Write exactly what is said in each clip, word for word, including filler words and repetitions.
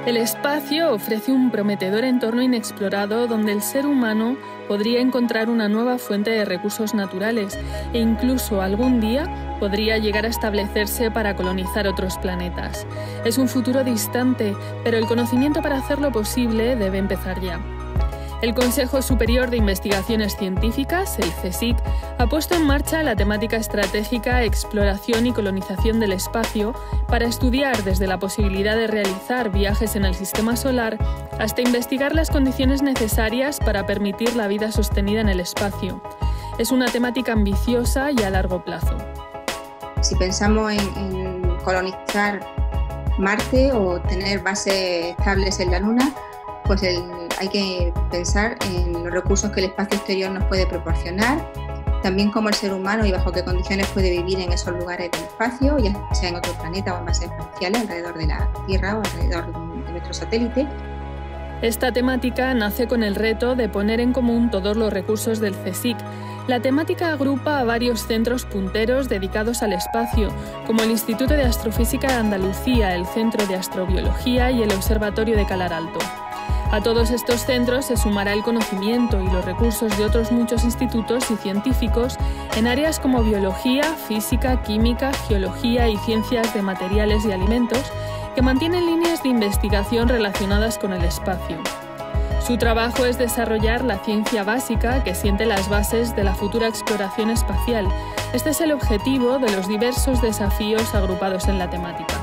El espacio ofrece un prometedor entorno inexplorado donde el ser humano podría encontrar una nueva fuente de recursos naturales e incluso algún día podría llegar a establecerse para colonizar otros planetas. Es un futuro distante, pero el conocimiento para hacerlo posible debe empezar ya. El Consejo Superior de Investigaciones Científicas, el CSIC, ha puesto en marcha la temática estratégica Exploración y Colonización del Espacio para estudiar desde la posibilidad de realizar viajes en el Sistema Solar hasta investigar las condiciones necesarias para permitir la vida sostenida en el espacio. Es una temática ambiciosa y a largo plazo. Si pensamos en, en colonizar Marte o tener bases estables en la Luna, pues el, hay que pensar en los recursos que el espacio exterior nos puede proporcionar, también cómo el ser humano y bajo qué condiciones puede vivir en esos lugares del espacio, ya sea en otro planeta o en bases espaciales alrededor de la Tierra o alrededor de nuestro satélite. Esta temática nace con el reto de poner en común todos los recursos del CSIC. La temática agrupa a varios centros punteros dedicados al espacio, como el Instituto de Astrofísica de Andalucía, el Centro de Astrobiología y el Observatorio de Calar Alto. A todos estos centros se sumará el conocimiento y los recursos de otros muchos institutos y científicos en áreas como biología, física, química, geología y ciencias de materiales y alimentos, que mantienen líneas de investigación relacionadas con el espacio. Su trabajo es desarrollar la ciencia básica que siente las bases de la futura exploración espacial. Este es el objetivo de los diversos desafíos agrupados en la temática.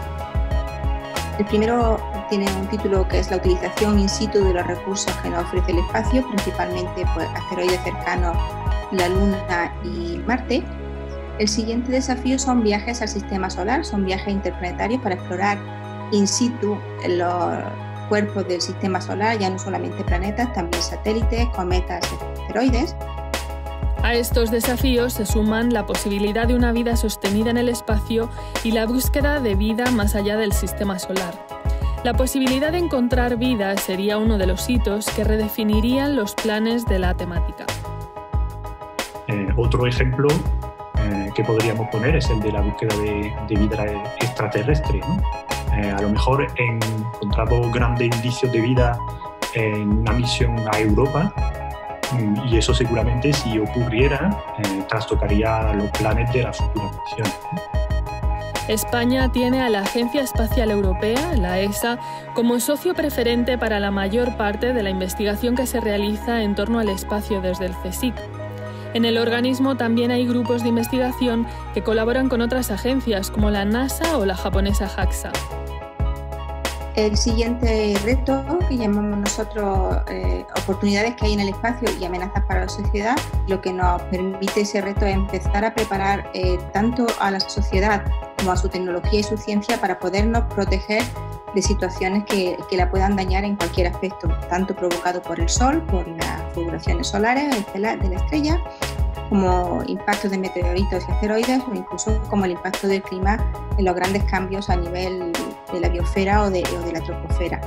El primero tiene un título que es la utilización in situ de los recursos que nos ofrece el espacio, principalmente pues, asteroides cercanos, la Luna y Marte. El siguiente desafío son viajes al Sistema Solar, son viajes interplanetarios para explorar in situ los cuerpos del Sistema Solar, ya no solamente planetas, también satélites, cometas y asteroides. A estos desafíos se suman la posibilidad de una vida sostenida en el espacio y la búsqueda de vida más allá del Sistema Solar. La posibilidad de encontrar vida sería uno de los hitos que redefinirían los planes de la temática. Eh, otro ejemplo eh, que podríamos poner es el de la búsqueda de, de vida extraterrestre, ¿no? Eh, a lo mejor encontramos grandes indicios de vida en una misión a Europa, y eso seguramente, si ocurriera, eh, trastocaría los planes de las futuras misiones. España tiene a la Agencia Espacial Europea, la E S A, como socio preferente para la mayor parte de la investigación que se realiza en torno al espacio desde el CSIC. En el organismo también hay grupos de investigación que colaboran con otras agencias como la NASA o la japonesa JAXA. El siguiente reto, que llamamos nosotros eh, oportunidades que hay en el espacio y amenazas para la sociedad, lo que nos permite ese reto es empezar a preparar eh, tanto a la sociedad como a su tecnología y su ciencia para podernos proteger de situaciones que, que la puedan dañar en cualquier aspecto, tanto provocado por el Sol, por las fulguraciones solares de la estrella, como impactos de meteoritos y asteroides, o incluso como el impacto del clima en los grandes cambios a nivel de la biosfera o de, o de la troposfera.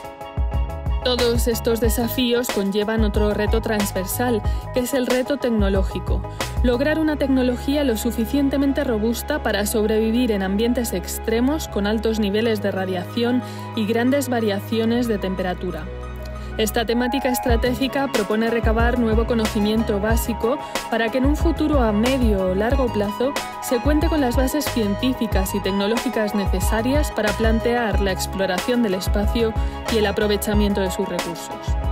Todos estos desafíos conllevan otro reto transversal, que es el reto tecnológico. Lograr una tecnología lo suficientemente robusta para sobrevivir en ambientes extremos con altos niveles de radiación y grandes variaciones de temperatura. Esta temática estratégica propone recabar nuevo conocimiento básico para que en un futuro a medio o largo plazo se cuente con las bases científicas y tecnológicas necesarias para plantear la exploración del espacio y el aprovechamiento de sus recursos.